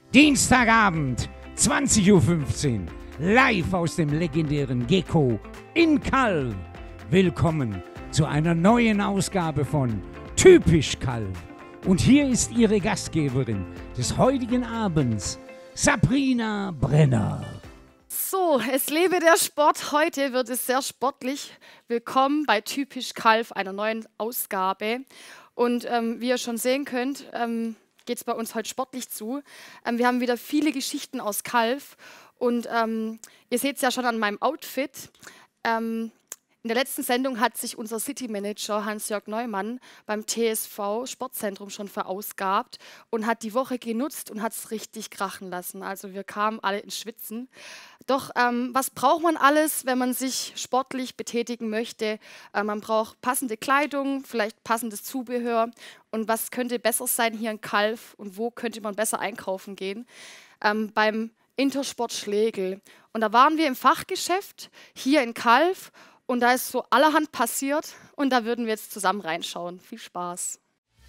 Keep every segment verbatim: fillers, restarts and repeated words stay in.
Dienstagabend, zwanzig Uhr fünfzehn, live aus dem legendären Gecko in Calw. Willkommen zu einer neuen Ausgabe von Typisch Calw. Und hier ist Ihre Gastgeberin des heutigen Abends, Sabrina Brenner. So, es lebe der Sport. Heute wird es sehr sportlich. Willkommen bei Typisch Calw, einer neuen Ausgabe. Und ähm, wie ihr schon sehen könnt, ähm, geht es bei uns heute sportlich zu. Ähm, wir haben wieder viele Geschichten aus Calw. Und ähm, ihr seht es ja schon an meinem Outfit. Ähm, In der letzten Sendung hat sich unser City Manager Hans-Jörg Neumann beim T S V Sportzentrum schon verausgabt und hat die Woche genutzt und hat es richtig krachen lassen. Also wir kamen alle ins Schwitzen. Doch ähm, was braucht man alles, wenn man sich sportlich betätigen möchte? Äh, man braucht passende Kleidung, vielleicht passendes Zubehör. Und was könnte besser sein hier in Calw und wo könnte man besser einkaufen gehen? Ähm, beim Intersport Schlegel. Und da waren wir im Fachgeschäft hier in Calw. Und da ist so allerhand passiert und da würden wir jetzt zusammen reinschauen. Viel Spaß.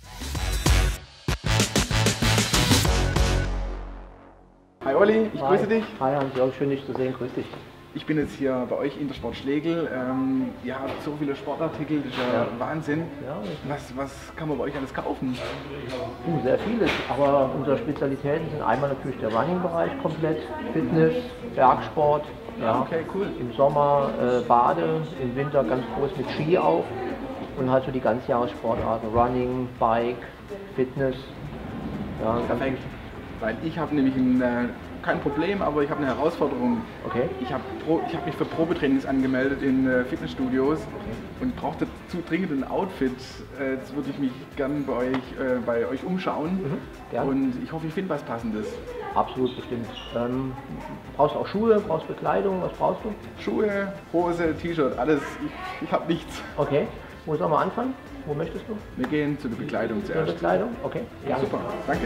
Hi Olli, ich Hi. grüße dich. Hi Hans-Jörg, schön dich zu sehen, grüß dich. Ich bin jetzt hier bei euch Intersport Schlegel. Ähm, ihr habt so viele Sportartikel, das ist ja, Ja. Wahnsinn. Ja, Was, was kann man bei euch alles kaufen? uh, sehr vieles, aber unsere Spezialitäten sind einmal natürlich der Running-Bereich komplett, Fitness, Bergsport. Ja. Okay, cool. Im Sommer äh, Bade, im Winter ganz groß mit Ski auf und halt so die Ganzjahressportarten, Running, Bike, Fitness. Ja, ganz Perfekt. Weil ich habe nämlich ein, äh, kein Problem, aber ich habe eine Herausforderung. Okay. Ich habe ich hab mich für Probetrainings angemeldet in äh, Fitnessstudios und brauche dazu dringend ein Outfit. Äh, jetzt würde ich mich gern bei euch, äh, bei euch umschauen Mhm, gern. und ich hoffe, ich finde was Passendes. Absolut bestimmt. Ähm, brauchst du auch Schuhe, brauchst du Bekleidung, was brauchst du? Schuhe, Hose, T-Shirt, alles. Ich, ich habe nichts. Okay. Wo sollen wir anfangen? Wo möchtest du? Wir gehen zu der Bekleidung Zur zuerst. Bekleidung? Okay. Ja, super, danke.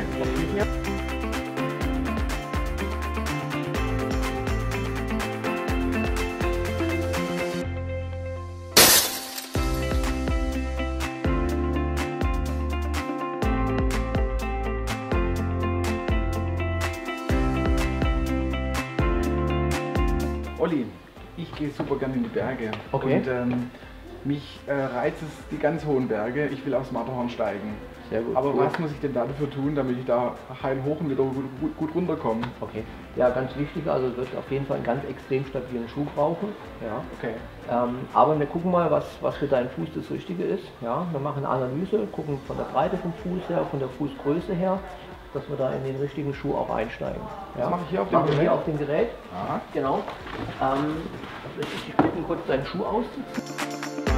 Olli, ich gehe super gerne in die Berge. Okay. Und ähm, mich äh, reizt es die ganz hohen Berge. Ich will aufs Matterhorn steigen. Sehr gut. Aber Cool. was muss ich denn da dafür tun, damit ich da heil hoch und wieder gut, gut, gut runterkomme? Okay, ja, ganz wichtig, also du wirst auf jeden Fall einen ganz extrem stabilen Schuh brauchen. Ja. Okay. Ähm, aber wir gucken mal, was, was für deinen Fuß das Richtige ist. Ja. Wir machen eine Analyse, gucken von der Breite vom Fuß her, von der Fußgröße her, dass wir da in den richtigen Schuh auch einsteigen. Ja. Das mache ich hier auf dem Machen wir Gerät? hier auf dem Gerät. Aha. Genau. Ähm, lass ich dich bitten, kurz deinen Schuh auszuziehen.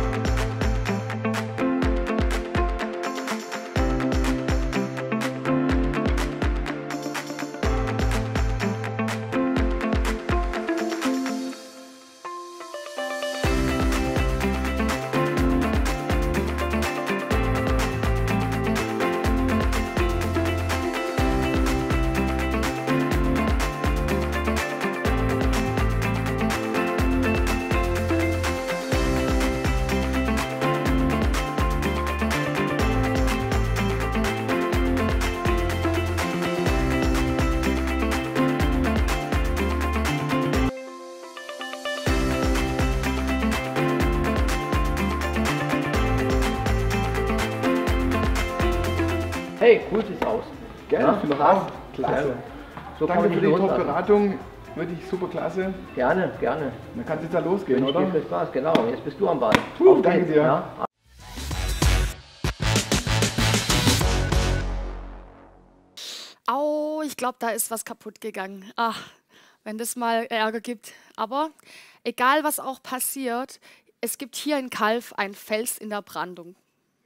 Hey, cool sieht's aus. Gerne, Ja, finde ich passt. auch. Klasse. So kann Danke man für dich die loslassen. Top-Beratung. Wirklich super klasse. Gerne, gerne. Dann kann es jetzt da losgehen, Wünsche oder? dir viel Spaß, genau. Jetzt bist du am Ball. Puh, Auf danke geht's, dir. Ja. Au, ich glaube, da ist was kaputt gegangen. Ach, wenn das mal Ärger gibt. Aber egal, was auch passiert, es gibt hier in Calw einen Fels in der Brandung.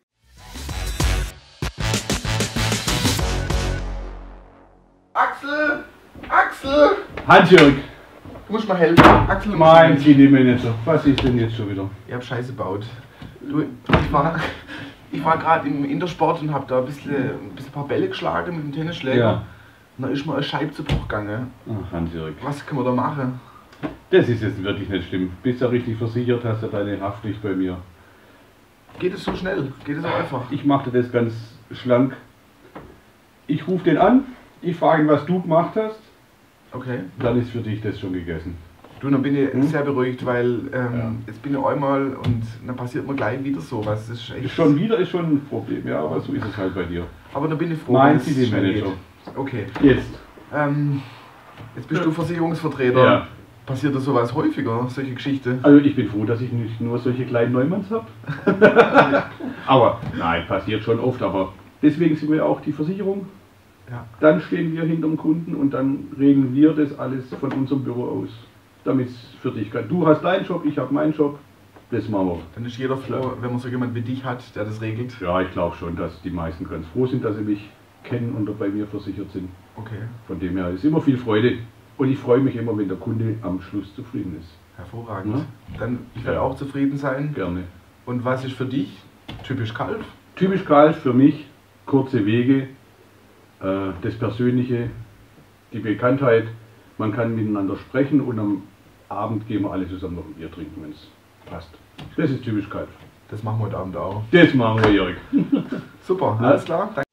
Axel! Axel! Hans-Jörg, Du musst mal helfen. Axel, du musst mein mal- City Manager, was ist denn jetzt schon wieder? Ich hab Scheiße gebaut. Du, ich war, ich war gerade im Intersport und hab da ein bisschen, ein bisschen ein paar Bälle geschlagen mit dem Tennisschläger. Ja. Und da ist mir eine Scheibe zu Bruch gegangen. Ach, Hans-Jörg, Was können wir da machen? das ist jetzt wirklich nicht schlimm. Bist ja richtig versichert, hast ja deine Haftpflicht bei mir. Geht es so schnell? Geht es so einfach? Ich machte das ganz schlank. Ich rufe den an Ich frage ihn, was du gemacht hast. Okay. Dann ist für dich das schon gegessen. Du, dann bin ich Hm? sehr beruhigt, weil ähm, Ja. jetzt bin ich einmal und dann passiert mir gleich wieder sowas. Das ist echt Schon wieder ist schon ein Problem, ja, aber so ist es halt bei dir. Aber da bin ich froh, Mein dass es C schnell D-Manager. geht. Okay. Jetzt. Ähm, jetzt bist du Versicherungsvertreter. Ja. Passiert da sowas häufiger, solche Geschichten? Also ich bin froh, dass ich nicht nur solche kleinen Neumanns habe. Aber nein, passiert schon oft, aber deswegen sind wir auch die Versicherung. Ja. Dann stehen wir hinterm Kunden und dann regeln wir das alles von unserem Büro aus, damit es für dich kann. Du hast deinen Job, ich habe meinen Job, das machen wir. Dann ist jeder froh, wenn man so jemand wie dich hat, der das regelt. Ja, ich glaube schon, dass die meisten ganz froh sind, dass sie mich kennen und bei mir versichert sind. Okay, Von dem her ist immer viel Freude und ich freue mich immer, wenn der Kunde am Schluss zufrieden ist. hervorragend. Ja. Dann, ich werde Ja. auch zufrieden sein. Gerne. Und was ist für dich typisch Kalf? Typisch Kalf für mich, kurze Wege, äh, das Persönliche, die Bekanntheit. Man kann miteinander sprechen und am Abend gehen wir alle zusammen noch ein Bier trinken, wenn es passt. Das ist typisch Kalf. Das machen wir heute Abend auch. Das machen wir, Jörg. Super, Ja. alles klar. Danke.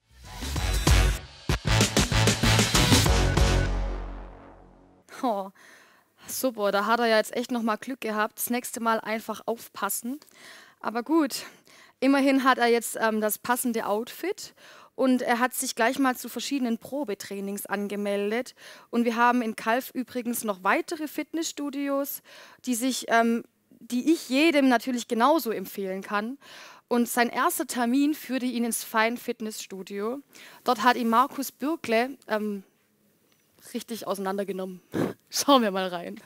Oh, super, da hat er ja jetzt echt nochmal Glück gehabt. Das nächste Mal einfach aufpassen. Aber gut, immerhin hat er jetzt ähm, das passende Outfit und er hat sich gleich mal zu verschiedenen Probetrainings angemeldet. Und wir haben in Calw übrigens noch weitere Fitnessstudios, die, sich, ähm, die ich jedem natürlich genauso empfehlen kann. Und sein erster Termin führte ihn ins Fine Fitnessstudio. Dort hat ihn Markus Bürkle ähm, richtig auseinandergenommen. Schauen wir mal rein.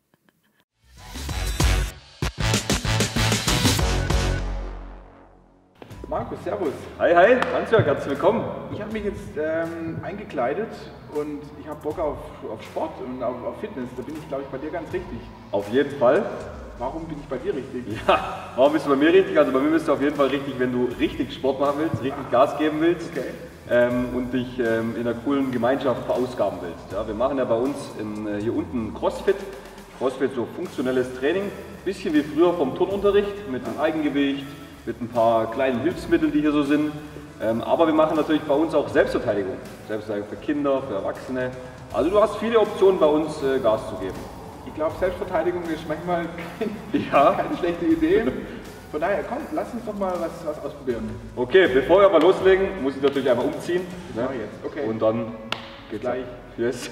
Markus, servus. Hi, hi, Hans-Jörg, herzlich willkommen. Ich habe mich jetzt ähm, eingekleidet und ich habe Bock auf, auf Sport und auf, auf Fitness. Da bin ich, glaube ich, bei dir ganz richtig. Auf jeden Fall. Warum bin ich bei dir richtig? Ja, warum bist du bei mir richtig? Also bei mir bist du auf jeden Fall richtig, wenn du richtig Sport machen willst, richtig Gas geben willst Okay. ähm, und dich ähm, in einer coolen Gemeinschaft verausgaben willst. Ja, wir machen ja bei uns in, äh, hier unten Crossfit. Crossfit so funktionelles Training, bisschen wie früher vom Turnunterricht mit einem Eigengewicht, mit ein paar kleinen Hilfsmitteln, die hier so sind. Ähm, aber wir machen natürlich bei uns auch Selbstverteidigung. Selbstverteidigung für Kinder, für Erwachsene. Also du hast viele Optionen bei uns äh, Gas zu geben. Ich glaube, Selbstverteidigung ist manchmal kein, Ja. keine schlechte Idee. Von daher, komm, lass uns doch mal was, was ausprobieren. Okay, bevor wir aber loslegen, muss ich natürlich einmal umziehen. Ne? mach ich jetzt, okay. Und dann geht's Gleich. ab. Yes.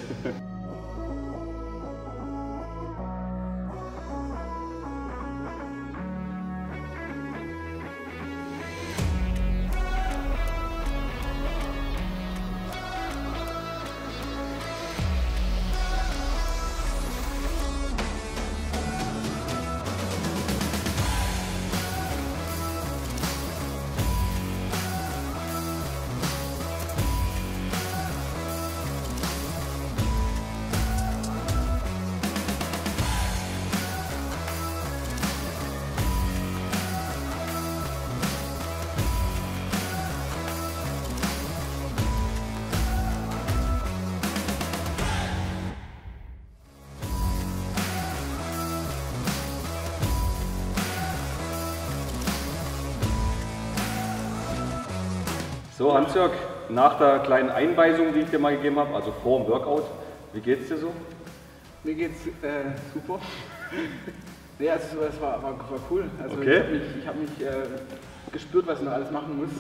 So, Hans-Jörg, nach der kleinen Einweisung, die ich dir mal gegeben habe, also vor dem Workout, wie geht's dir so? Mir geht's äh, super. Nee, also es war, war, war cool. Also Okay. ich habe mich, ich hab mich äh, gespürt, was ich noch alles machen muss.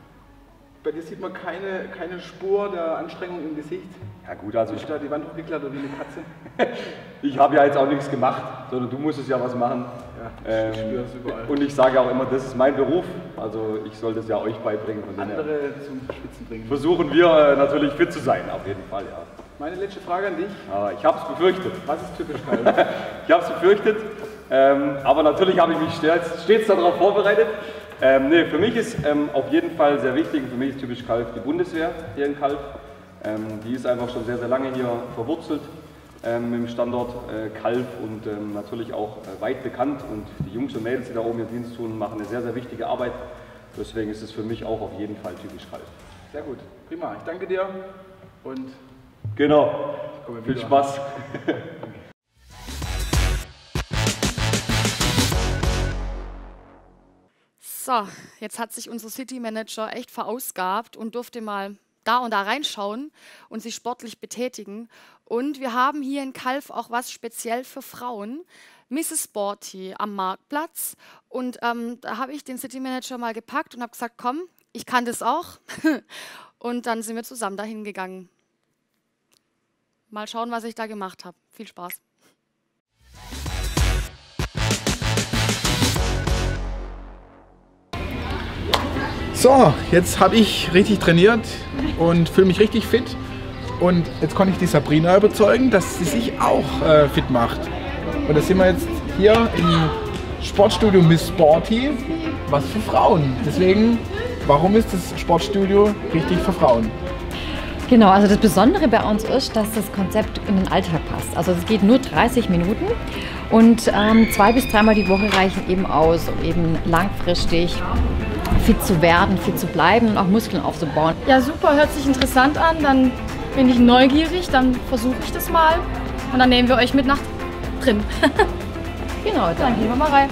Bei dir sieht man keine, keine Spur der Anstrengung im Gesicht. Ja gut, also Du ich, bist da die Wand hochgeklettert wie eine Katze. ich habe ja jetzt auch nichts gemacht, sondern du musstest ja was machen. Ja, ich spüre es überall. Und ich sage auch immer, das ist mein Beruf, also ich soll das ja euch beibringen. Von dem her Andere zum Schwitzen bringen. versuchen wir äh, natürlich fit zu sein, auf jeden Fall, ja. Meine letzte Frage an dich. Aber ich habe es befürchtet. Was ist typisch Kalf? Ich habe es befürchtet, ähm, aber natürlich habe ich mich stets, stets darauf vorbereitet. Ähm, nee, für mich ist ähm, auf jeden Fall sehr wichtig, für mich ist typisch Calw die Bundeswehr hier in Calw. Ähm, die ist einfach schon sehr, sehr lange hier verwurzelt ähm, im Standort äh, Calw und ähm, natürlich auch äh, weit bekannt. Und die Jungs und Mädels, die da oben ihren Dienst tun, machen eine sehr, sehr wichtige Arbeit. Deswegen ist es für mich auch auf jeden Fall typisch Calw. Sehr gut, prima. Ich danke dir und Genau, komme viel wieder. Spaß. So, jetzt hat sich unser City Manager echt verausgabt und durfte mal da und da reinschauen und sich sportlich betätigen. Und wir haben hier in Calw auch was speziell für Frauen. Misses Sporty am Marktplatz. Und ähm, da habe ich den City Manager mal gepackt und habe gesagt, komm, ich kann das auch. Und dann sind wir zusammen dahin gegangen. Mal schauen, was ich da gemacht habe. Viel Spaß. So, jetzt habe ich richtig trainiert und fühle mich richtig fit. Und jetzt konnte ich die Sabrina überzeugen, dass sie sich auch äh, fit macht. Und da sind wir jetzt hier im Sportstudio Miss Sporty, was für Frauen. Deswegen, warum ist das Sportstudio richtig für Frauen? Genau, also das Besondere bei uns ist, dass das Konzept in den Alltag passt. Also es geht nur dreißig Minuten und ähm, zwei bis dreimal die Woche reichen eben aus, um eben langfristig fit zu werden, fit zu bleiben und auch Muskeln aufzubauen. Ja, super, hört sich interessant an. Dann bin ich neugierig, dann versuche ich das mal und dann nehmen wir euch mit nach drin. Genau, dann, dann gehen wir mal rein.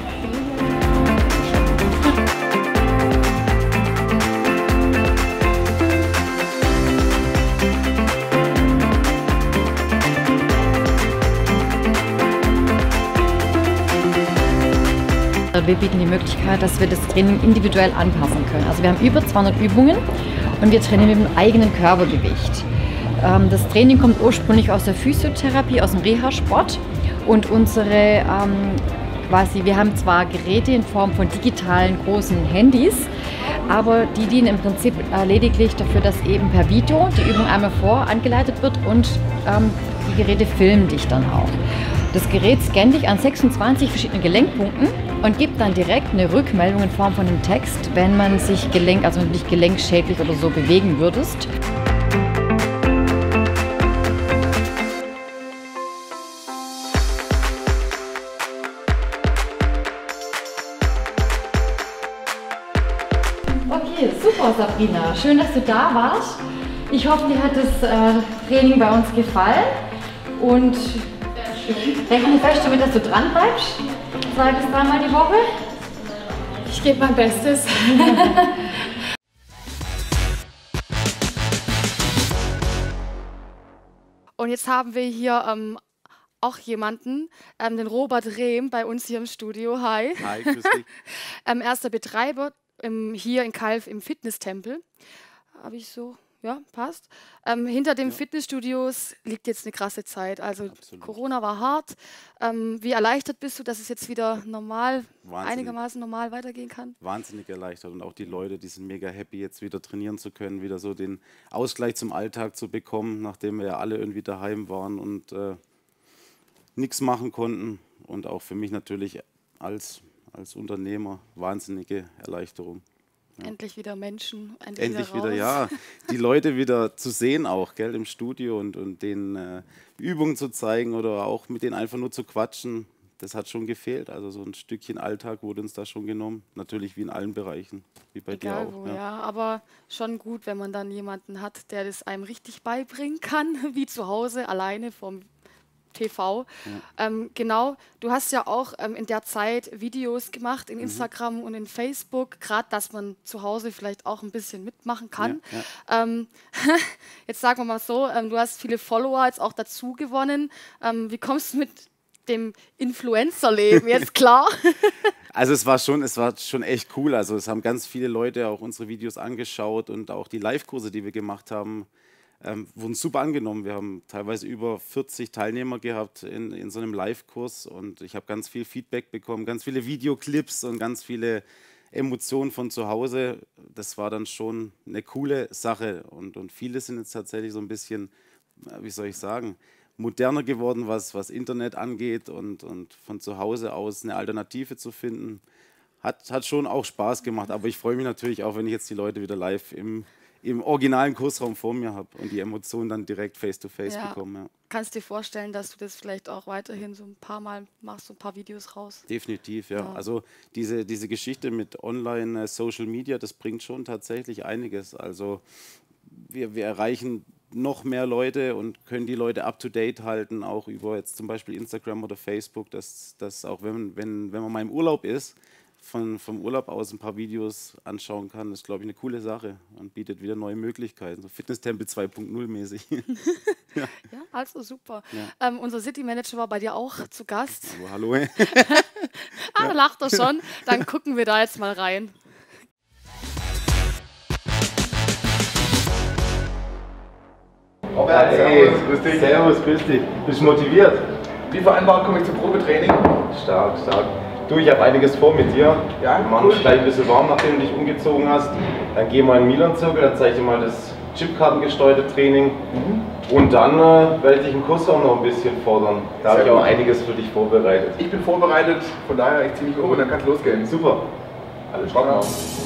Wir bieten die Möglichkeit, dass wir das Training individuell anpassen können. Also wir haben über zweihundert Übungen und wir trainieren mit dem eigenen Körpergewicht. Das Training kommt ursprünglich aus der Physiotherapie, aus dem Reha-Sport und unsere ähm, quasi, wir haben zwar Geräte in Form von digitalen großen Handys, aber die dienen im Prinzip äh, lediglich dafür, dass eben per Video die Übung einmal vor angeleitet wird und ähm, die Geräte filmen dich dann auch. Das Gerät scannt dich an sechsundzwanzig verschiedenen Gelenkpunkten und gibt dann direkt eine Rückmeldung in Form von einem Text, wenn man sich gelenk, also nicht gelenkschädlich oder so bewegen würdest. Okay, super Sabrina. Schön, dass du da warst. Ich hoffe, dir hat das äh, Training bei uns gefallen und rechne fest damit, dass du dran bleibst. Zwei bis dreimal die Woche. Ich gebe mein Bestes. Und jetzt haben wir hier ähm, auch jemanden, ähm, den Robert Rehm, bei uns hier im Studio. Hi. Hi, grüß dich. ähm, er ist der Betreiber im, hier in Calw im Fitnesstempel. Habe ich so... Ja, passt. Ähm, hinter den ja. Fitnessstudios liegt jetzt eine krasse Zeit. Also Absolut. Corona war hart. Ähm, wie erleichtert bist du, dass es jetzt wieder normal, Wahnsinnig. einigermaßen normal weitergehen kann? Wahnsinnig erleichtert. Und auch die Leute, die sind mega happy, jetzt wieder trainieren zu können, wieder so den Ausgleich zum Alltag zu bekommen, nachdem wir ja alle irgendwie daheim waren und äh, nichts machen konnten. Und auch für mich natürlich als, als Unternehmer wahnsinnige Erleichterung. Ja. Endlich wieder Menschen, endlich, endlich wieder, wieder, ja, die Leute wieder zu sehen auch, gell, im Studio und, und denen äh, Übungen zu zeigen oder auch mit denen einfach nur zu quatschen, das hat schon gefehlt. Also so ein Stückchen Alltag wurde uns da schon genommen, natürlich wie in allen Bereichen, wie bei Egal dir auch. Wo, ja. ja, aber schon gut, wenn man dann jemanden hat, der das einem richtig beibringen kann, wie zu Hause, alleine vom T V. Ja. Ähm, genau, du hast ja auch ähm, in der Zeit Videos gemacht in Instagram mhm. und in Facebook, gerade, dass man zu Hause vielleicht auch ein bisschen mitmachen kann. Ja, ja. Ähm, jetzt sagen wir mal so, ähm, du hast viele Follower jetzt auch dazu gewonnen. Ähm, wie kommst du mit dem Influencer-Leben jetzt klar? Also es war schon, es war schon echt cool. Also es haben ganz viele Leute auch unsere Videos angeschaut und auch die Live-Kurse, die wir gemacht haben, Ähm, wurden super angenommen. Wir haben teilweise über vierzig Teilnehmer gehabt in, in so einem Live-Kurs und ich habe ganz viel Feedback bekommen, ganz viele Videoclips und ganz viele Emotionen von zu Hause. Das war dann schon eine coole Sache und, und viele sind jetzt tatsächlich so ein bisschen, wie soll ich sagen, moderner geworden, was, was Internet angeht und, und von zu Hause aus eine Alternative zu finden. Hat, hat schon auch Spaß gemacht, aber ich freue mich natürlich auch, wenn ich jetzt die Leute wieder live im im originalen Kursraum vor mir habe und die Emotionen dann direkt face-to-face ja. bekomme. Ja. Kannst du dir vorstellen, dass du das vielleicht auch weiterhin so ein paar Mal machst, so ein paar Videos raus? Definitiv, ja. ja. Also diese, diese Geschichte mit Online, Social Media, das bringt schon tatsächlich einiges. Also wir, wir erreichen noch mehr Leute und können die Leute up-to-date halten, auch über jetzt zum Beispiel Instagram oder Facebook, dass, dass auch wenn, wenn, wenn man mal im Urlaub ist, von, vom Urlaub aus ein paar Videos anschauen kann, ist, glaube ich, eine coole Sache und bietet wieder neue Möglichkeiten. So Fitnesstempel zwei Punkt null mäßig. Ja. Ja, also super. Ja. Ähm, unser City Manager war bei dir auch zu Gast. Aber hallo. Ey. ah, ja. Lacht er schon. Dann gucken wir da jetzt mal rein. Robert, hey, servus, grüß dich. Servus, grüß dich. Bist du motiviert? Wie vereinbart komme ich zum Probetraining. Stark, stark. Du, ich habe einiges vor mit dir. Ja, wir machen cool. uns gleich ein bisschen warm, nachdem du dich umgezogen hast. Dann gehen wir in den Milan-Zirkel, dann zeige ich dir mal das Chipkartengesteuerte Training. Mhm. Und dann äh, werde ich dich im Kurs auch noch ein bisschen fordern. Da habe ich auch einiges für dich vorbereitet. Ich bin vorbereitet, von daher ich ziehe mich um und dann kann es losgehen. Super. Alles klar.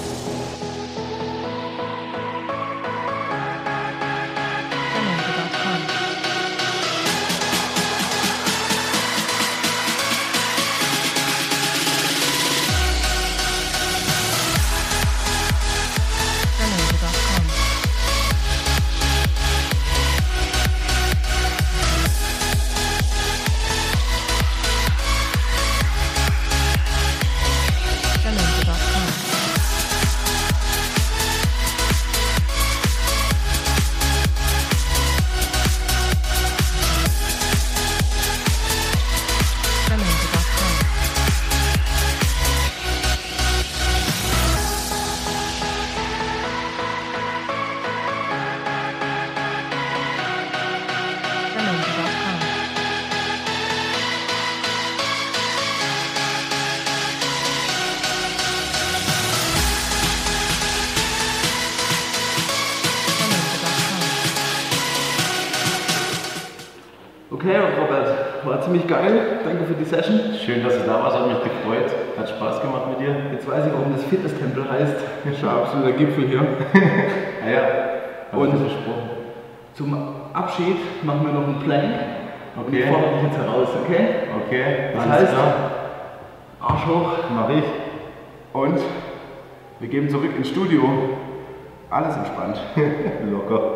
Okay, Robert, war ziemlich geil. Danke für die Session. Schön, dass du da warst, hat mich gefreut. Hat Spaß gemacht mit dir. Jetzt weiß ich, warum das Fitnesstempel heißt. Das ist ein absoluter Gipfel hier. Ah ja, und versprochen. Zum Abschied machen wir noch einen Plank. Okay. Und ich fordere dich jetzt heraus, okay? Okay. Das heißt, Arsch hoch. Mach ich. Und wir gehen zurück ins Studio. Alles entspannt. Locker.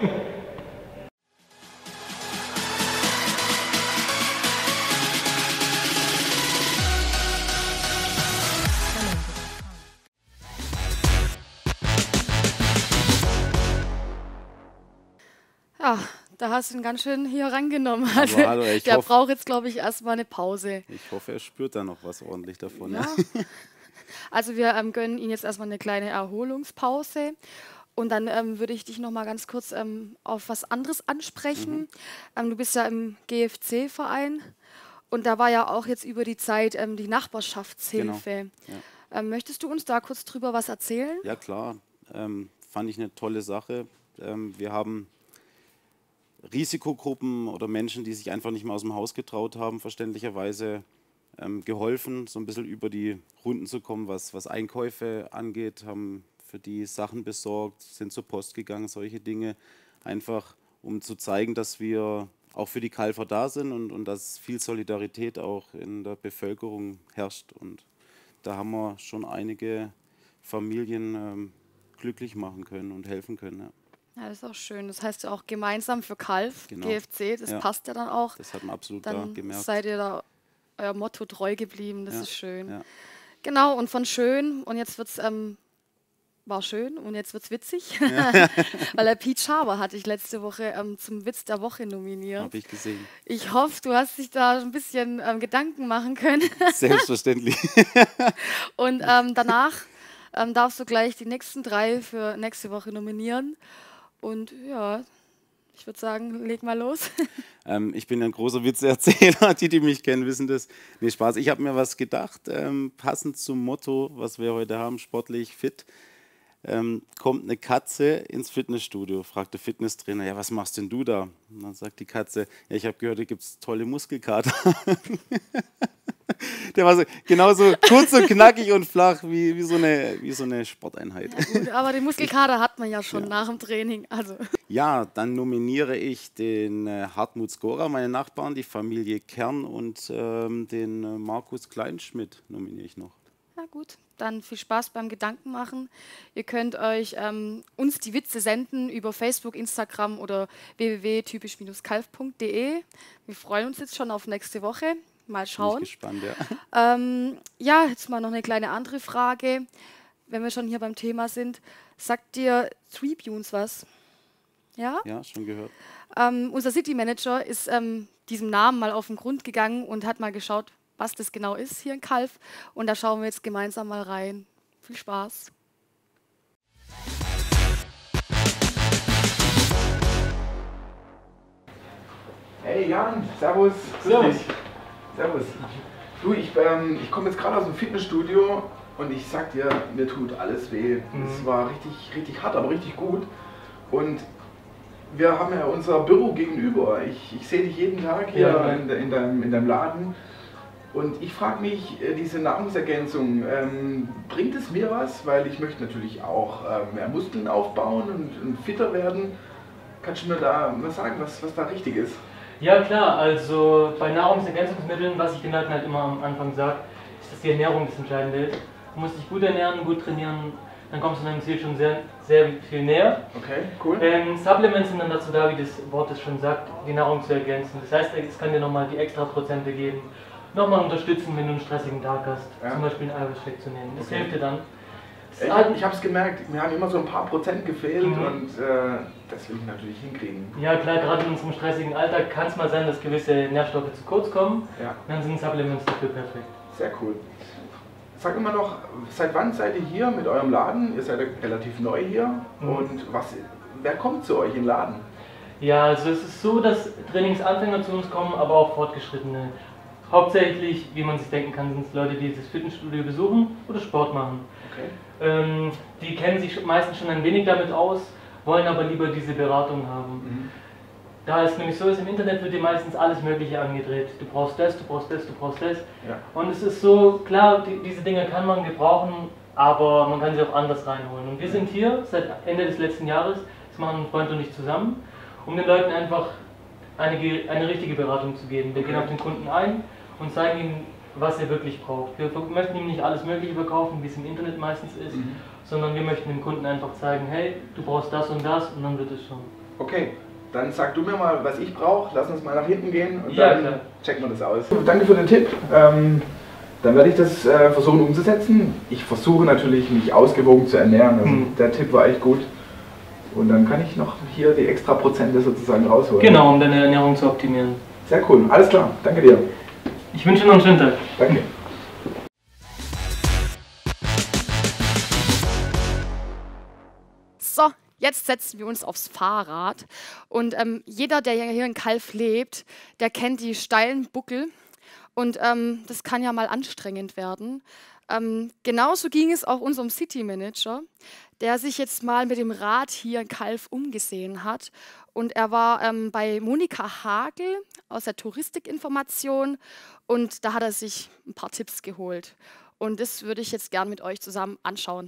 Ja, da hast du ihn ganz schön hier rangenommen. Also, Aber hallo, ich der hoff, braucht jetzt, glaube ich, erstmal eine Pause. Ich hoffe, er spürt da noch was ordentlich davon. Ja. Also wir ähm, gönnen ihm jetzt erstmal eine kleine Erholungspause. Und dann ähm, würde ich dich noch mal ganz kurz ähm, auf was anderes ansprechen. Mhm. Ähm, du bist ja im G F C-Verein und da war ja auch jetzt über die Zeit ähm, die Nachbarschaftshilfe. Genau. Ja. Ähm, möchtest du uns da kurz drüber was erzählen? Ja klar, ähm, fand ich eine tolle Sache. Ähm, wir haben Risikogruppen oder Menschen, die sich einfach nicht mehr aus dem Haus getraut haben, verständlicherweise ähm, geholfen, so ein bisschen über die Runden zu kommen, was, was Einkäufe angeht, haben für die Sachen besorgt, sind zur Post gegangen, solche Dinge, einfach um zu zeigen, dass wir auch für die Calver da sind und, und dass viel Solidarität auch in der Bevölkerung herrscht. Und da haben wir schon einige Familien ähm, glücklich machen können und helfen können. Ja. Ja, das ist auch schön. Das heißt ja auch gemeinsam für Calv, Genau. G F C, das Ja. passt ja dann auch. Das hat man absolut Dann da gemerkt. seid ihr da euer Motto treu geblieben, das Ja, ist schön. ja. Genau, und von schön, und jetzt wird's, ähm, war schön und jetzt wird's witzig, weil der Pete Schaber hatte ich letzte Woche ähm, zum Witz der Woche nominiert. Habe ich gesehen. Ich hoffe, du hast dich da ein bisschen ähm, Gedanken machen können. Selbstverständlich. Und ähm, danach ähm, darfst du gleich die nächsten drei für nächste Woche nominieren. Und ja, ich würde sagen, leg mal los. Ähm, ich bin ein großer Witzeerzähler, die, die mich kennen, wissen das. Nee, Spaß. Ich habe mir was gedacht, ähm, passend zum Motto, was wir heute haben, sportlich fit. Ähm, kommt eine Katze ins Fitnessstudio, fragt der Fitnesstrainer, ja, was machst denn du da? Und dann sagt die Katze, ja, ich habe gehört, da gibt es tolle Muskelkater. Der war so, genauso kurz und knackig und flach wie, wie, so, eine, wie so eine Sporteinheit. Ja, gut, aber den Muskelkater hat man ja schon Ja. nach dem Training. Also. Ja, dann nominiere ich den äh, Hartmut Skora, meine Nachbarn, die Familie Kern und ähm, den äh, Markus Kleinschmidt nominiere ich noch. Ja gut, dann viel Spaß beim Gedankenmachen. Ihr könnt euch ähm, uns die Witze senden über Facebook, Instagram oder w w w punkt typisch Bindestrich kalf punkt de. Wir freuen uns jetzt schon auf nächste Woche. Mal schauen. Bin ich gespannt, ja. Ähm, ja, jetzt mal noch eine kleine andere Frage, wenn wir schon hier beim Thema sind. Sagt dir Tribunes was? Ja? Ja, schon gehört. Ähm, unser City Manager ist ähm, diesem Namen mal auf den Grund gegangen und hat mal geschaut, was das genau ist hier in Calw. Und da schauen wir jetzt gemeinsam mal rein. Viel Spaß. Hey Jan, servus. Servus. Servus. Du, ich, ähm, ich komme jetzt gerade aus dem Fitnessstudio und ich sag dir, mir tut alles weh. Es Mhm. war richtig, richtig hart, aber richtig gut. Und wir haben ja unser Büro gegenüber. Ich, ich sehe dich jeden Tag hier Ja. in, de- in, deinem, in deinem Laden. Und ich frage mich, äh, diese Nahrungsergänzung, ähm, bringt es mir was? Weil ich möchte natürlich auch äh, mehr Muskeln aufbauen und, und fitter werden. Kannst du mir da mal sagen, was, was da richtig ist? Ja klar, also bei Nahrungsergänzungsmitteln, was ich den Leuten halt immer am Anfang sage, ist, dass die Ernährung das Entscheidende ist. Du musst dich gut ernähren, gut trainieren, dann kommst du deinem Ziel schon sehr, sehr viel näher. Okay, cool. Ähm, Supplements sind dann dazu da, wie das Wort es schon sagt, die Nahrung zu ergänzen. Das heißt, es kann dir nochmal die extra Prozente geben, nochmal unterstützen, wenn du einen stressigen Tag hast, Ja. zum Beispiel einen Eiweißshake zu nehmen. Das Okay. hilft dir dann. Ich habe ich hab's gemerkt, mir haben immer so ein paar Prozent gefehlt Mhm. und äh, das will ich natürlich hinkriegen. Ja klar, gerade in unserem stressigen Alltag kann es mal sein, dass gewisse Nährstoffe zu kurz kommen. Ja. Dann sind Supplements dafür perfekt. Sehr cool. Sag immer noch, seit wann seid ihr hier mit eurem Laden? Ihr seid ja relativ neu hier. Mhm. Und was, wer kommt zu euch in den Laden? Ja, also es ist so, dass Trainingsanfänger zu uns kommen, aber auch Fortgeschrittene. Hauptsächlich, wie man sich denken kann, sind es Leute, die das Fitnessstudio besuchen oder Sport machen. Okay. Ähm, die kennen sich meistens schon ein wenig damit aus, wollen aber lieber diese Beratung haben. Mhm. Da es nämlich so ist, im Internet wird dir meistens alles Mögliche angedreht. Du brauchst das, du brauchst das, du brauchst das. Ja. Und es ist so, klar, die, diese Dinge kann man gebrauchen, aber man kann sie auch anders reinholen. Und wir sind hier seit Ende des letzten Jahres, das machen ein Freund und ich zusammen, um den Leuten einfach eine, ge- eine richtige Beratung zu geben. Wir Okay. gehen auf den Kunden ein und zeigen ihm, was er wirklich braucht. Wir möchten ihm nicht alles Mögliche verkaufen, wie es im Internet meistens ist, Mhm. sondern wir möchten dem Kunden einfach zeigen, hey, du brauchst das und das und dann wird es schon. Okay, dann sag du mir mal, was ich brauche. Lass uns mal nach hinten gehen und Ja, dann klar. checken wir das aus. Danke für den Tipp. Ähm, dann werde ich das äh, versuchen umzusetzen. Ich versuche natürlich, mich ausgewogen zu ernähren. Also Mhm. der Tipp war echt gut. Und dann kann ich noch hier die extra Prozente sozusagen rausholen. Genau, um deine Ernährung zu optimieren. Sehr cool. Alles klar. Danke dir. Ich wünsche noch einen schönen Tag. Danke. So, jetzt setzen wir uns aufs Fahrrad. Und ähm, jeder, der hier in Calw lebt, der kennt die steilen Buckel. Und ähm, das kann ja mal anstrengend werden. Ähm, genauso ging es auch unserem City Manager, der sich jetzt mal mit dem Rad hier in Calw umgesehen hat. Und er war ähm, bei Monika Hagel aus der Touristikinformation und da hat er sich ein paar Tipps geholt. Und das würde ich jetzt gern mit euch zusammen anschauen.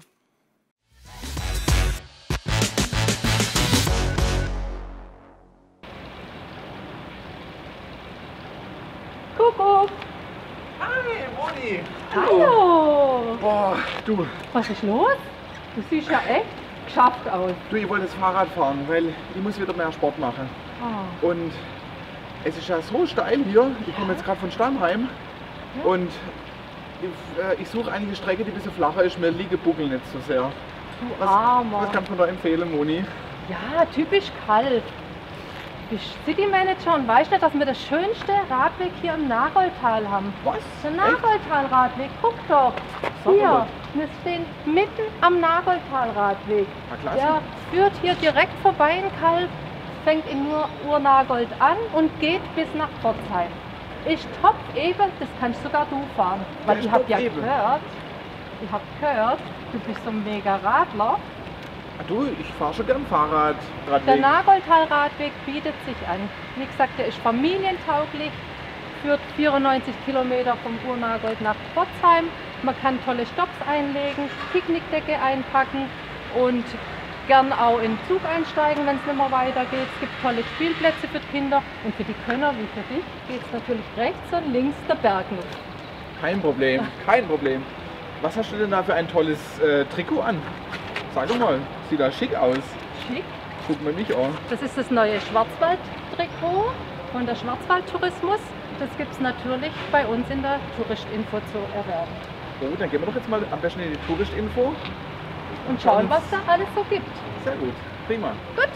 Kuckuck! Hi, Moni. Hallo! Boah, du, Was ist los? Du siehst ja echt geschafft aus. du, ich wollte das Fahrrad fahren, weil ich muss wieder mehr Sport machen. Ah. Und es ist ja so steil hier. Ich komme jetzt gerade von Stammheim und ich, äh, ich suche eine Strecke, die ein bisschen flacher ist. Mir liegen Buckel nicht so sehr. Du Was, Armer. was kannst du mir da empfehlen, Moni? Ja, typisch kalt. Du bist City Manager und weißt nicht, dass wir das schönste Radweg hier im Nagoldtal haben. Was? Der Nagoldtal-Radweg, guck doch. Sag Hier, mal. wir stehen mitten am Nagoldtal-Radweg. Na klasse. Der führt hier direkt vorbei in Calw, fängt in Ur Urnagold an und geht bis nach Pforzheim. Ich top eben, das kannst sogar du fahren. Weil Der ich habe Stopp ja eben. gehört, ich habe gehört, du bist so ein mega Radler. Ah, du, ich fahre schon gern Fahrrad. Der Radweg. Nagoldtal-Radweg bietet sich an. Wie gesagt, der ist familientauglich, führt vierundneunzig Kilometer vom Urnagold nach Pforzheim. Man kann tolle Stopps einlegen, Picknickdecke einpacken und gern auch in den Zug einsteigen, wenn es nicht mehr weitergeht. Es gibt tolle Spielplätze für die Kinder und für die Könner wie für dich geht es natürlich rechts und links der Berg noch. Kein Problem, kein Problem. Was hast du denn da für ein tolles äh, Trikot an? Sag doch mal, sieht da schick aus. Schick. Guck mal mich an. Das ist das neue Schwarzwald-Trikot von der Schwarzwaldtourismus. das gibt es natürlich bei uns in der Touristinfo zu erwerben. Gut, dann gehen wir doch jetzt mal am besten in die Touristinfo. Und schauen, was da alles so gibt. Sehr gut, prima. Gut.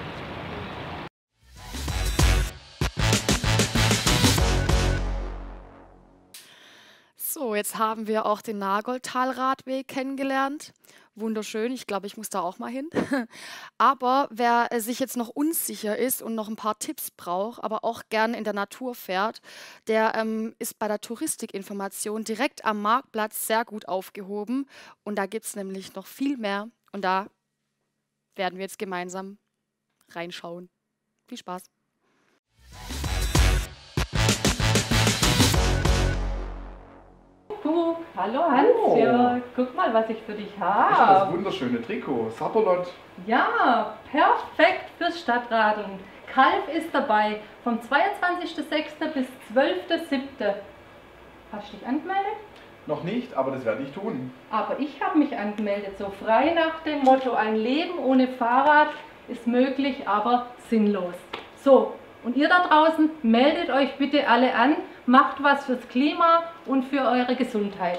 So, jetzt haben wir auch den Nagoldtal-Radweg kennengelernt. Wunderschön, ich glaube, ich muss da auch mal hin. Aber wer äh, sich jetzt noch unsicher ist und noch ein paar Tipps braucht, aber auch gern in der Natur fährt, der ähm, ist bei der Touristikinformation direkt am Marktplatz sehr gut aufgehoben. Und da gibt es nämlich noch viel mehr. Und da werden wir jetzt gemeinsam reinschauen. Viel Spaß! Guck, hallo Hans, Oh. ja, guck mal, was ich für dich Das ist das habe. wunderschöne Trikot. Sapperlot. Ja, perfekt fürs Stadtradeln. Kalf ist dabei vom zweiundzwanzigsten sechsten bis zwölften siebten Hast du dich angemeldet? Noch nicht, aber das werde ich tun. Aber ich habe mich angemeldet, so frei nach dem Motto, ein Leben ohne Fahrrad ist möglich, aber sinnlos. So, und ihr da draußen, meldet euch bitte alle an, macht was fürs Klima und für eure Gesundheit.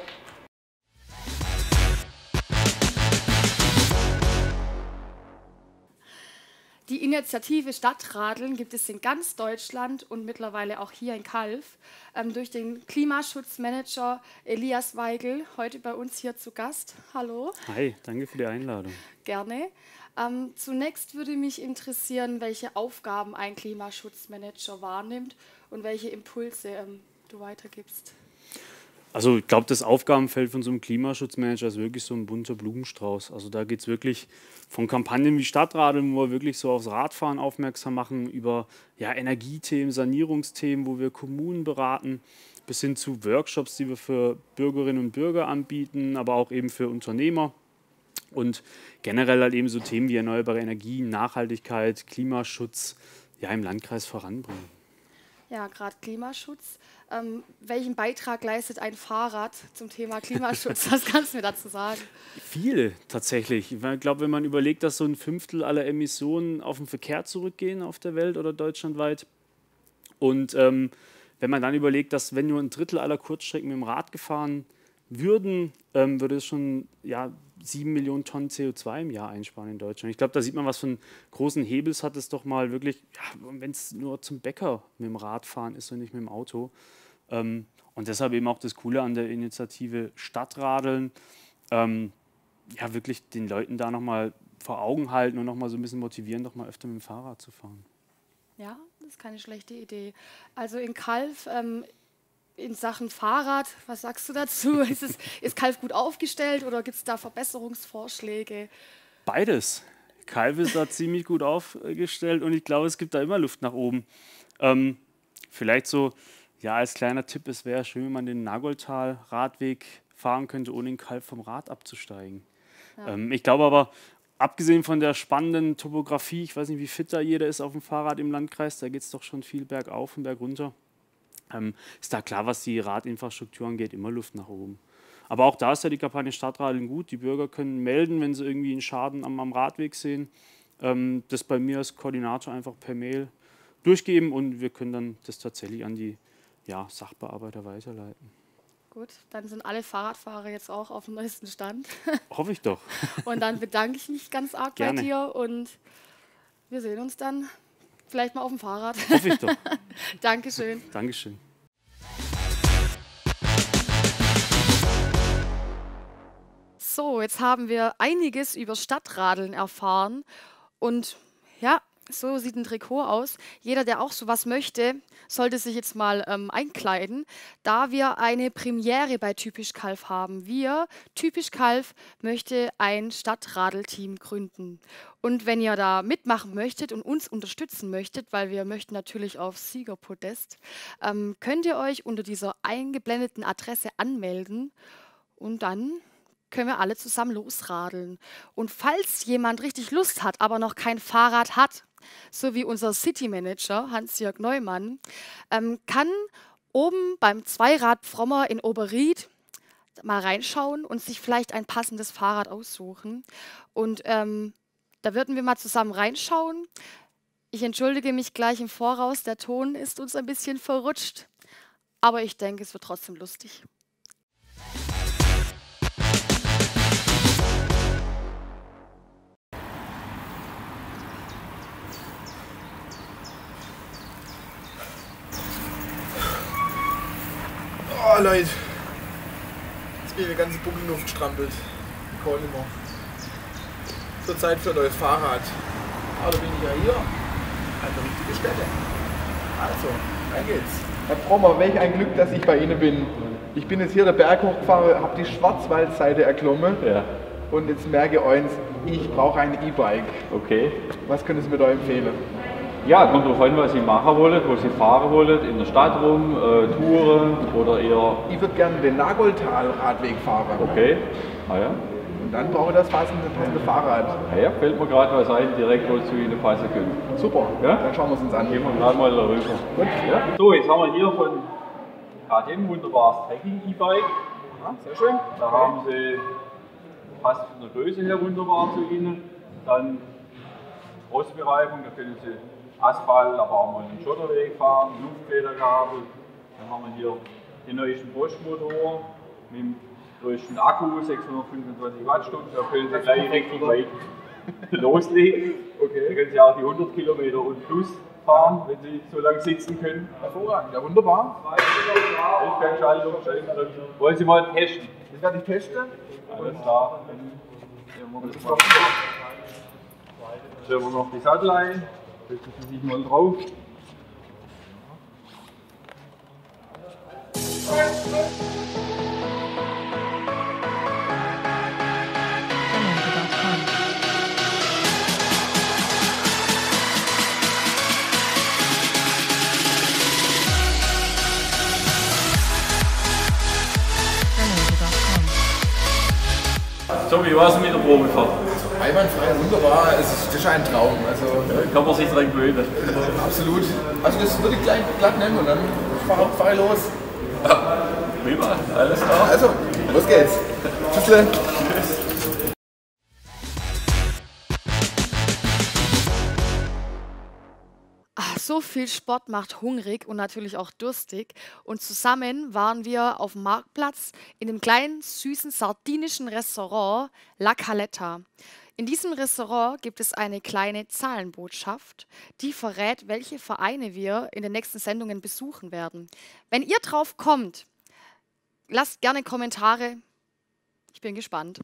Die Initiative Stadtradeln gibt es in ganz Deutschland und mittlerweile auch hier in Calw ähm, durch den Klimaschutzmanager Elias Weigel, heute bei uns hier zu Gast. Hallo. Hi, danke für die Einladung. Gerne. Ähm, zunächst würde mich interessieren, welche Aufgaben ein Klimaschutzmanager wahrnimmt und welche Impulse ähm, du weitergibst. Also ich glaube, das Aufgabenfeld von so einem Klimaschutzmanager ist wirklich so ein bunter Blumenstrauß. Also da geht es wirklich von Kampagnen wie Stadtradeln, wo wir wirklich so aufs Radfahren aufmerksam machen, über ja, Energiethemen, Sanierungsthemen, wo wir Kommunen beraten, bis hin zu Workshops, die wir für Bürgerinnen und Bürger anbieten, aber auch eben für Unternehmer. Und generell halt eben so Themen wie erneuerbare Energien, Nachhaltigkeit, Klimaschutz ja, im Landkreis voranbringen. Ja, gerade Klimaschutz. Ähm, welchen Beitrag leistet ein Fahrrad zum Thema Klimaschutz? Was kannst du mir dazu sagen? Viele tatsächlich. Ich glaube, wenn man überlegt, dass so ein Fünftel aller Emissionen auf den Verkehr zurückgehen auf der Welt oder deutschlandweit. Und ähm, wenn man dann überlegt, dass wenn nur ein Drittel aller Kurzstrecken mit dem Rad gefahren würden, ähm, würde es schon ja, sieben Millionen Tonnen C O zwei im Jahr einsparen in Deutschland. Ich glaube, da sieht man, was für einen großen Hebel hat es doch mal wirklich, ja, wenn es nur zum Bäcker mit dem Rad fahren ist und nicht mit dem Auto. Ähm, und deshalb eben auch das Coole an der Initiative Stadtradeln, ähm, ja, wirklich den Leuten da nochmal vor Augen halten und nochmal so ein bisschen motivieren, doch mal öfter mit dem Fahrrad zu fahren. Ja, das ist keine schlechte Idee. Also in Calw, ähm, in Sachen Fahrrad, was sagst du dazu? Ist, es, ist Calw gut aufgestellt oder gibt es da Verbesserungsvorschläge? Beides. Calw ist da ziemlich gut aufgestellt und ich glaube, es gibt da immer Luft nach oben. Ähm, vielleicht so, ja, als kleiner Tipp, es wäre schön, wenn man den Nagoldtal-Radweg fahren könnte, ohne in Calw vom Rad abzusteigen. Ja. Ähm, ich glaube aber, abgesehen von der spannenden Topografie, ich weiß nicht, wie fit da jeder ist auf dem Fahrrad im Landkreis, da geht es doch schon viel bergauf und bergunter. Ähm, ist da klar, was die Radinfrastruktur angeht, immer Luft nach oben. Aber auch da ist ja die Kampagne Stadtradeln gut. Die Bürger können melden, wenn sie irgendwie einen Schaden am, am Radweg sehen. Ähm, das bei mir als Koordinator einfach per Mail durchgeben und wir können dann das tatsächlich an die ja, Sachbearbeiter weiterleiten. Gut, dann sind alle Fahrradfahrer jetzt auch auf dem neuesten Stand. Hoffe ich doch. Und dann bedanke ich mich ganz arg Gerne. bei dir und wir sehen uns dann vielleicht mal auf dem Fahrrad. Hoffe ich doch. Dankeschön. Dankeschön. So, jetzt haben wir einiges über Stadtradeln erfahren und ja, so sieht ein Trikot aus. Jeder, der auch sowas möchte, sollte sich jetzt mal ähm, einkleiden, da wir eine Premiere bei Typisch Calw haben. Wir, Typisch Calw, möchte ein Stadtradelteam gründen. Und wenn ihr da mitmachen möchtet und uns unterstützen möchtet, weil wir möchten natürlich auf Siegerpodest, ähm, könnt ihr euch unter dieser eingeblendeten Adresse anmelden und dann können wir alle zusammen losradeln. Und falls jemand richtig Lust hat, aber noch kein Fahrrad hat, so wie unser City-Manager Hans-Jörg Neumann, ähm, kann oben beim Zweirad Frommer in Oberried mal reinschauen und sich vielleicht ein passendes Fahrrad aussuchen. Und ähm, da würden wir mal zusammen reinschauen. Ich entschuldige mich gleich im Voraus, der Ton ist uns ein bisschen verrutscht. aber ich denke, es wird trotzdem lustig. Oh Leute, jetzt bin ich die ganze Buckelluft strampelt. Ich kann nicht mehr. Zur Zeit für ein neues Fahrrad. Aber da bin ich ja hier an der richtigen Stelle. Also, dann geht's. Herr Brommer, welch ein Glück, dass ich bei Ihnen bin. Ich bin jetzt hier den Berg hochgefahren, habe die Schwarzwaldseite erklommen. Ja. Und jetzt merke ich eins, ich brauche ein E-Bike. Okay. Was können Sie mir da empfehlen? Ja, kommt darauf an, was Sie machen wollen, wo Sie fahren wollen, in der Stadt rum, äh, Touren oder eher... Ich würde gerne den Nagoltal-Radweg fahren. Okay, ah ja. Und dann brauche ich das passende, passende Fahrrad. Ah ja, fällt mir gerade was ein, direkt wo es zu Ihnen passen könnte. Super, ja? Dann schauen wir es uns an. Gehen wir gerade mal darüber. Gut. Ja. So, jetzt haben wir hier von K T M wunderbares Trekking-E-Bike. Ja, sehr schön. Da okay. haben Sie, passt von der Größe her wunderbar zu Ihnen. Dann Rostbereifung, da können Sie Asphalt, aber auch mal einen Schotterweg fahren, Luftfedergabel. Dann haben wir hier den neuesten Bosch-Motor mit dem größten Akku, sechshundertfünfundzwanzig Wattstunden. Da können Sie gleich richtig weit loslegen. Okay. Da können Sie auch die hundert Kilometer und plus fahren, wenn Sie so lange sitzen können. Hervorragend, ja wunderbar. Elfgangschaltung, Scheibenbremse. Wollen Sie mal testen? Das werde ich testen. Alles klar. Dann stellen wir noch die Sattel ein. Setzen Sie sich mal drauf. So, wie war es mit der Probefahrt? Einwandfrei, wunderbar, es ist, das ist ein Traum. Also, ja, kann man sich dran gewöhnen. Absolut. Also das würde ich gleich glatt nehmen und dann fahre fahr ich los. Ja, prima, alles klar. Also, los geht's. Tschüss. So viel Sport macht hungrig und natürlich auch durstig. Und zusammen waren wir auf dem Marktplatz in dem kleinen, süßen, sardinischen Restaurant La Caleta. In diesem Restaurant gibt es eine kleine Zahlenbotschaft, die verrät, welche Vereine wir in den nächsten Sendungen besuchen werden. Wenn ihr drauf kommt, lasst gerne Kommentare. Ich bin gespannt.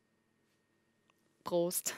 Prost.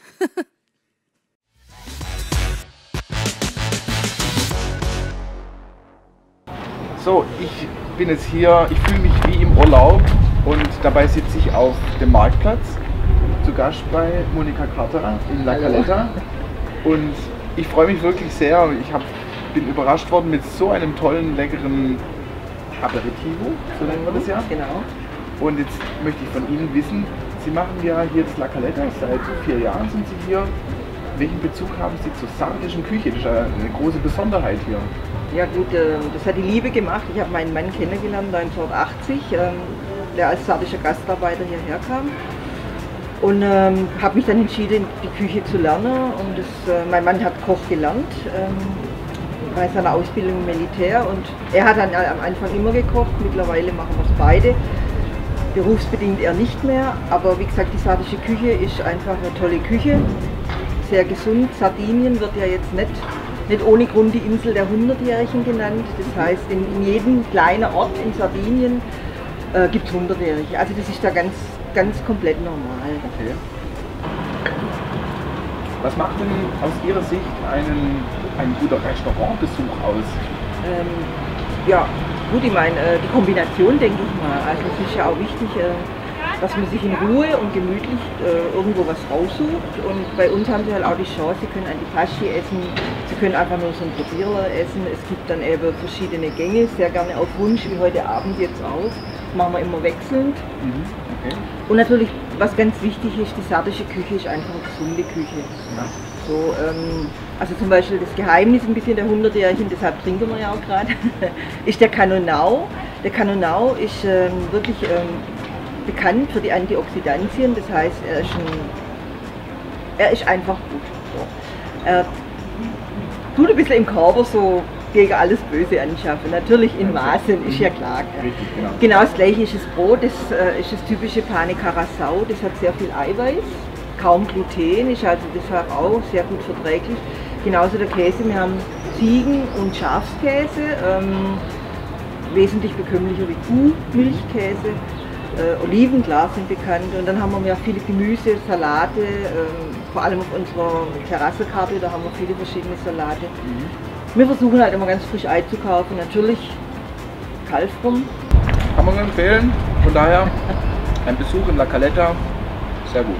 So, ich bin jetzt hier, ich fühle mich wie im Urlaub und dabei sitze ich auf dem Marktplatz, zu Gast bei Monika Carter in La Caleta. Und ich freue mich wirklich sehr, ich hab, bin überrascht worden mit so einem tollen, leckeren Aperitivo, so nennen wir das ja. Genau. Und jetzt möchte ich von Ihnen wissen, Sie machen ja hier das La Caleta, seit vier Jahren sind Sie hier. Welchen Bezug haben Sie zur sardischen Küche? Das ist ja eine große Besonderheit hier. Ja gut, das hat die Liebe gemacht. Ich habe meinen Mann kennengelernt neunzehnhundertachtzig, der als sardischer Gastarbeiter hierher kam. Und ähm, habe mich dann entschieden, die Küche zu lernen. Und das, äh, mein Mann hat Koch gelernt, ähm, bei seiner Ausbildung im Militär. Und er hat dann am Anfang immer gekocht, mittlerweile machen wir es beide. Berufsbedingt er nicht mehr, aber wie gesagt, die sardische Küche ist einfach eine tolle Küche. Sehr gesund. Sardinien wird ja jetzt nicht Nicht ohne Grund die Insel der Hundertjährigen genannt. Das heißt, in, in jedem kleinen Ort in Sardinien äh, gibt es Hundertjährige. Also das ist da ganz, ganz komplett normal. Okay. Was macht denn aus Ihrer Sicht einen, ein guter Restaurantbesuch aus? Ähm, ja, gut, ich meine, äh, die Kombination, denke ich mal. Also es ist ja auch wichtig, äh, dass man sich in Ruhe und gemütlich äh, irgendwo was raussucht. Und bei uns haben Sie halt auch die Chance, Sie können Antipasti essen, Sie können einfach nur so ein Probierler essen. Es gibt dann eben verschiedene Gänge, sehr gerne auf Wunsch, wie heute Abend jetzt auch. Das machen wir immer wechselnd. Mhm. Okay. Und natürlich, was ganz wichtig ist, die sardische Küche ist einfach eine gesunde Küche. Ja. So, ähm, also zum Beispiel das Geheimnis ein bisschen der Hundertjährigen, deshalb trinken wir ja auch gerade, ist der Canonau. Der Canonau ist ähm, wirklich ähm, bekannt für die Antioxidantien, das heißt, er ist, ein, er ist einfach gut. So. Er tut ein bisschen im Körper so gegen alles Böse anschaffen. Natürlich in Maßen, ist ja klar. Richtig, genau. Genau das gleiche ist das Brot, das äh, ist das typische Pane Carasau, das hat sehr viel Eiweiß, kaum Gluten, ist also deshalb auch sehr gut verträglich. Genauso der Käse, wir haben Ziegen- und Schafskäse, ähm, wesentlich bekömmlicher wie Kuhmilchkäse. Äh, Oliven, klar, sind bekannt. Und dann haben wir ja viele Gemüse, Salate, ähm, vor allem auf unserer Terrassekarte, da haben wir viele verschiedene Salate. Mhm. Wir versuchen halt immer ganz frisch einzukaufen, natürlich Kalfrum. Kann man nur empfehlen, von daher ein Besuch in La Caleta, sehr gut.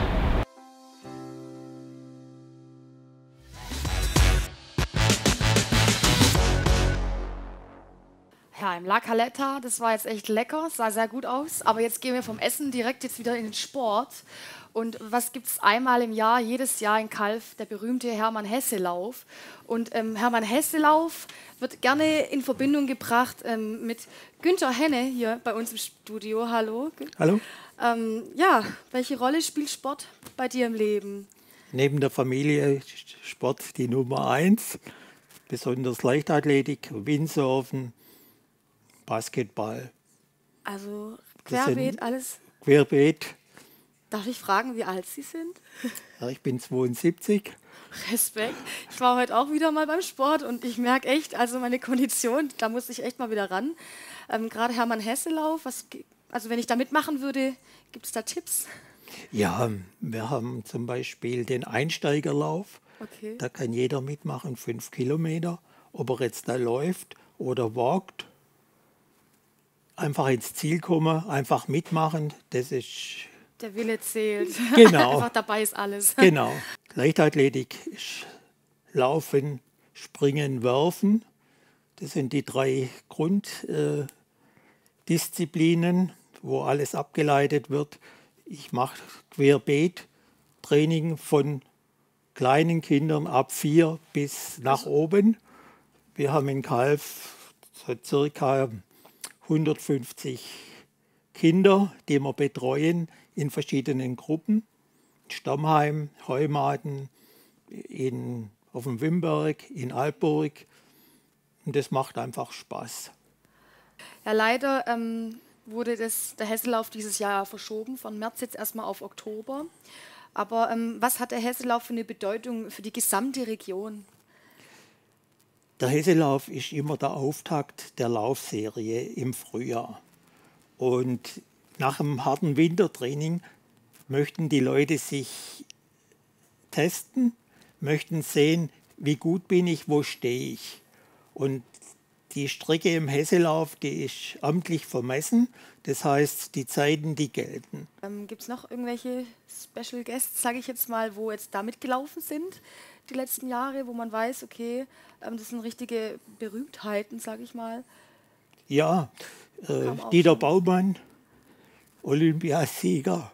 Ja, im La Caleta, das war jetzt echt lecker, sah sehr gut aus. Aber jetzt gehen wir vom Essen direkt jetzt wieder in den Sport. Und was gibt es einmal im Jahr, jedes Jahr in Calw, der berühmte Hermann-Hesse-Lauf. Und ähm, Hermann-Hesse-Lauf wird gerne in Verbindung gebracht ähm, mit Günther Henne hier bei uns im Studio. Hallo. Hallo. Ähm, ja, welche Rolle spielt Sport bei dir im Leben? Neben der Familie ist Sport die Nummer eins, besonders Leichtathletik, Windsurfen, Basketball. Also querbeet, alles? Querbeet. Darf ich fragen, wie alt Sie sind? Ja, ich bin zweiundsiebzig. Respekt. Ich war heute auch wieder mal beim Sport und ich merke echt, also meine Kondition, da muss ich echt mal wieder ran. Ähm, Gerade Hermann-Hesse-Lauf, was, also wenn ich da mitmachen würde, gibt es da Tipps? Ja, wir haben zum Beispiel den Einsteigerlauf. Okay. Da kann jeder mitmachen, fünf Kilometer. Ob er jetzt da läuft oder walkt. Einfach ins Ziel kommen, einfach mitmachen, das ist... Der Wille zählt. Genau. Einfach dabei ist alles. Genau. Leichtathletik ist Laufen, Springen, Werfen. Das sind die drei Grunddisziplinen, äh, wo alles abgeleitet wird. Ich mache Querbeet-Training von kleinen Kindern ab vier bis nach oben. Wir haben in Calw so circa hundertfünfzig Kinder, die wir betreuen in verschiedenen Gruppen. In Stammheim, Heumaden, in, auf dem Wimberg, in Alpburg. Und das macht einfach Spaß. Ja, leider ähm, wurde das, der Hesselauf dieses Jahr verschoben, von März jetzt erstmal auf Oktober. Aber ähm, was hat der Hesselauf für eine Bedeutung für die gesamte Region? Der Hesselauf ist immer der Auftakt der Laufserie im Frühjahr. Und nach einem harten Wintertraining möchten die Leute sich testen, möchten sehen, wie gut bin ich, wo stehe ich. Und die Strecke im Hesselauf, die ist amtlich vermessen, das heißt, die Zeiten, die gelten. Ähm, Gibt es noch irgendwelche Special Guests, sage ich jetzt mal, wo jetzt da mitgelaufen sind, die letzten Jahre, wo man weiß, okay, ähm, das sind richtige Berühmtheiten, sage ich mal? Ja, äh, Dieter schon. Baumann, Olympiasieger,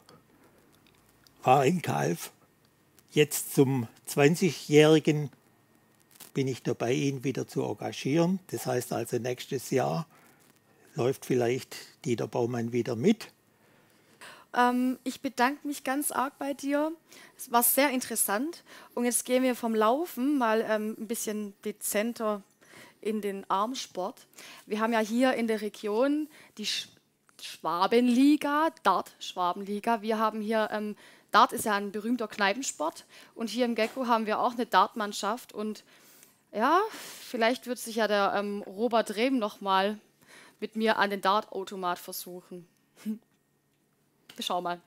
war in Calw. Jetzt zum zwanzigjährigen bin ich dabei, ihn wieder zu engagieren. Das heißt also, nächstes Jahr läuft vielleicht Dieter Baumann wieder mit. Ähm, ich bedanke mich ganz arg bei dir. Es war sehr interessant. Und jetzt gehen wir vom Laufen mal ähm, ein bisschen dezenter in den Armsport. Wir haben ja hier in der Region die Sch Schwabenliga, Dart-Schwabenliga. Wir haben hier, ähm, Dart ist ja ein berühmter Kneipensport. Und hier im Gecko haben wir auch eine Dartmannschaft. Und ja, vielleicht wird sich ja der ähm, Robert Rehm noch mal mit mir an den Dartautomat versuchen. Wir schauen mal.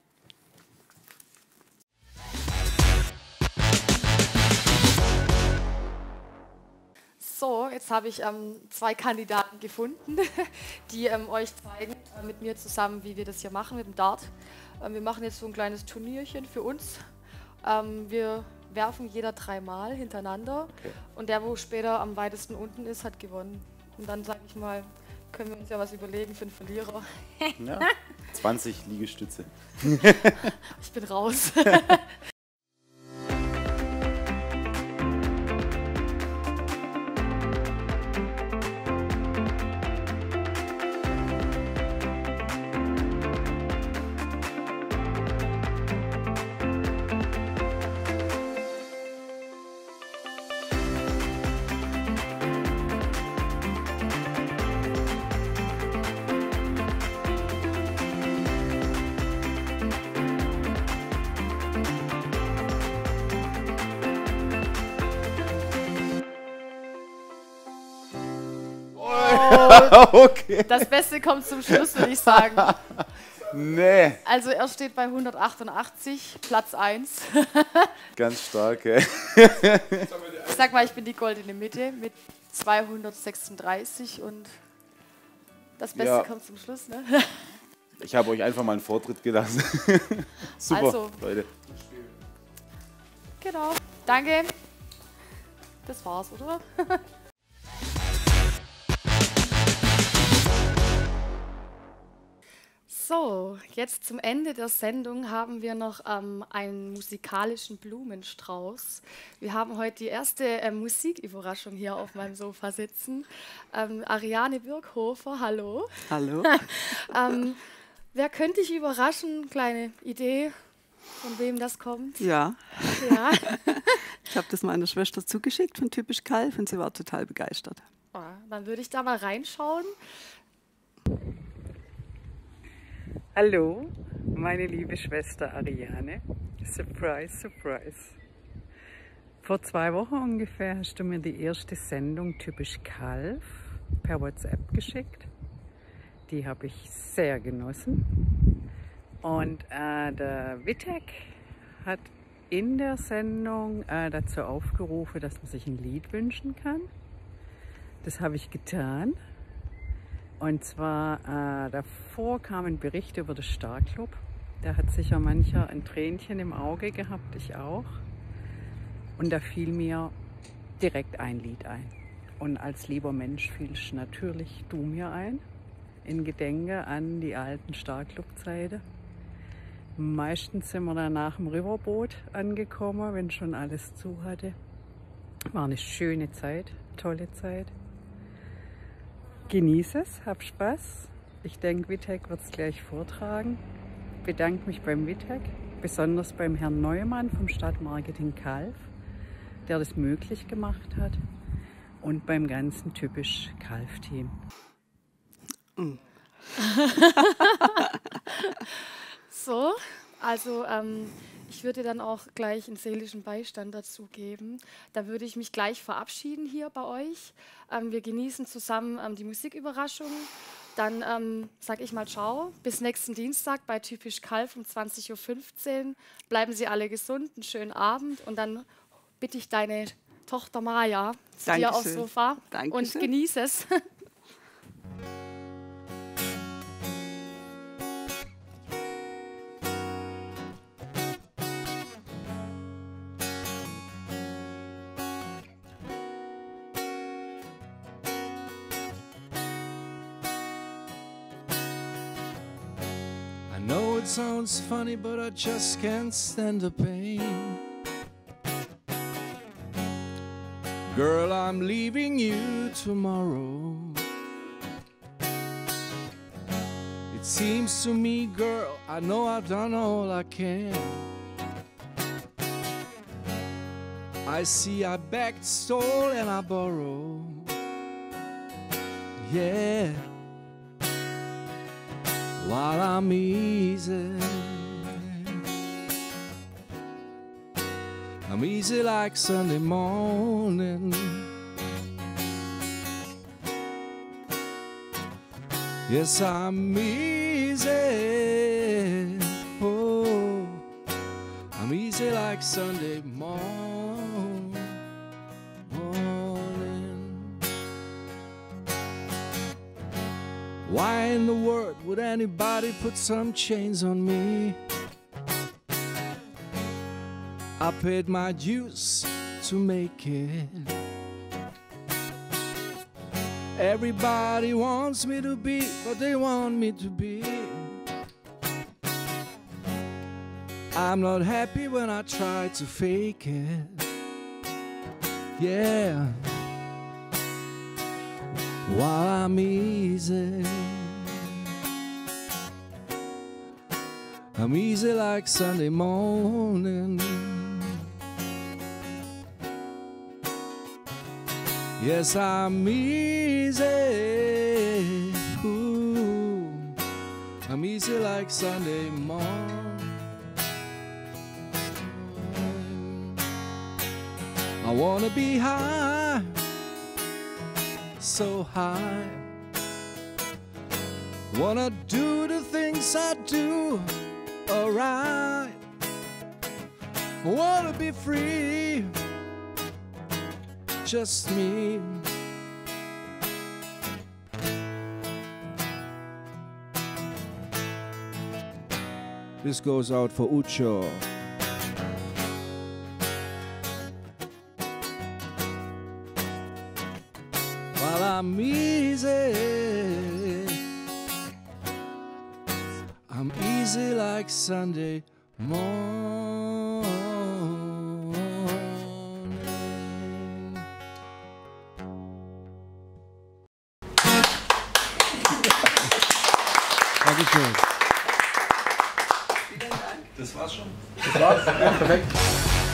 So, jetzt habe ich ähm, zwei Kandidaten gefunden, die ähm, euch zeigen, äh, mit mir zusammen, wie wir das hier machen mit dem Dart. Ähm, wir machen jetzt so ein kleines Turnierchen für uns. Ähm, wir werfen jeder dreimal hintereinander, okay. Und der, wo später am weitesten unten ist, hat gewonnen. Und dann, sage ich mal, können wir uns ja was überlegen für einen Verlierer. Ja, zwanzig Liegestütze. Ich bin raus. Okay. Das Beste kommt zum Schluss, würde ich sagen. Nee. Also er steht bei hundertachtundachtzig, Platz eins. Ganz stark, ey. Ich sag mal, ich bin die goldene Mitte mit zweihundertsechsunddreißig und das Beste Ja. kommt zum Schluss, ne? Ich habe euch einfach mal einen Vortritt gelassen. Super, Also. Leute. Genau, danke. Das war's, oder? So, jetzt zum Ende der Sendung haben wir noch ähm, einen musikalischen Blumenstrauß. Wir haben heute die erste ähm, Musiküberraschung hier auf meinem Sofa sitzen. Ähm, Ariane Birkhofer, hallo. Hallo. ähm, wer könnte ich überraschen? Kleine Idee, von wem das kommt? Ja. Ja. Ich habe das meiner Schwester zugeschickt von Typisch Calv und sie war total begeistert. Ah, dann würde ich da mal reinschauen. Hallo, meine liebe Schwester Ariane. Surprise, surprise. Vor zwei Wochen ungefähr hast du mir die erste Sendung Typisch Calv per WhatsApp geschickt. Die habe ich sehr genossen. Und äh, der Wittek hat in der Sendung äh, dazu aufgerufen, dass man sich ein Lied wünschen kann. Das habe ich getan. Und zwar, äh, davor kam ein Bericht über den Starclub. Da hat sicher mancher ein Tränchen im Auge gehabt, ich auch. Und da fiel mir direkt ein Lied ein. Und als lieber Mensch fielst natürlich du mir ein, in Gedenke an die alten Starclub-Zeiten. Meistens sind wir dann nach dem Riverboot angekommen, wenn schon alles zu hatte. War eine schöne Zeit, tolle Zeit. Genieße es, hab Spaß. Ich denke, Wittek wird es gleich vortragen. Bedanke mich beim Wittek, besonders beim Herrn Neumann vom Stadtmarketing Calv, der das möglich gemacht hat, und beim ganzen Typisch Calv-Team. Mm. So, also ähm, ich würde dann auch gleich einen seelischen Beistand dazu geben. Da würde ich mich gleich verabschieden hier bei euch. Ähm, wir genießen zusammen ähm, die Musiküberraschung. Dann ähm, sage ich mal ciao, bis nächsten Dienstag bei Typisch Calv um zwanzig Uhr fünfzehn. Bleiben Sie alle gesund, einen schönen Abend und dann bitte ich deine Tochter Maja zu dir aufs Dankeschön. Sofa Dankeschön. und genieße es. I know it sounds funny, but I just can't stand the pain. Girl, I'm leaving you tomorrow. It seems to me, girl, I know I've done all I can. I see I begged, stole, and I borrowed. Yeah. While I'm easy, I'm easy like Sunday morning. Yes, I'm easy. Oh, I'm easy like Sunday morning. Why in the world would anybody put some chains on me? I paid my dues to make it. Everybody wants me to be what they want me to be. I'm not happy when I try to fake it. Yeah. While I'm easy, I'm easy like Sunday morning. Yes, I'm easy. Ooh, I'm easy like Sunday morning. I wanna be high, so high, Wanna do the things I do, alright. Wanna be free, just me. This goes out for Ucho. While I'm easy, I'm easy like Sunday morning. Dankeschön. Das war's schon. Das war's, ja, perfekt.